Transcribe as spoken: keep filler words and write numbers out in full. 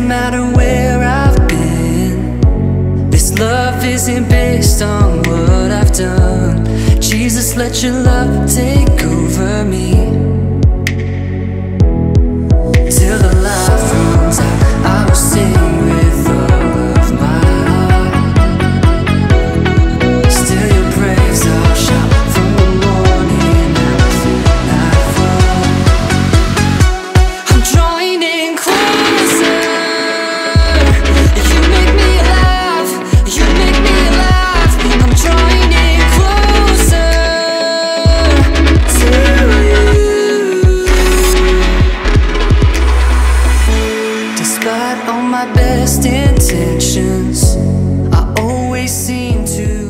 doesn't matter where I've been. This love isn't based on what I've done. Jesus, let your love take over me. Till the life runs out, I will sing with all of my heart. Still your praise I'll shout from the morning out to nightfall. I'm drawing in closer. You make me laugh, you make me laugh. I'm drawing in closer to you. Despite all my best intentions, I always seem to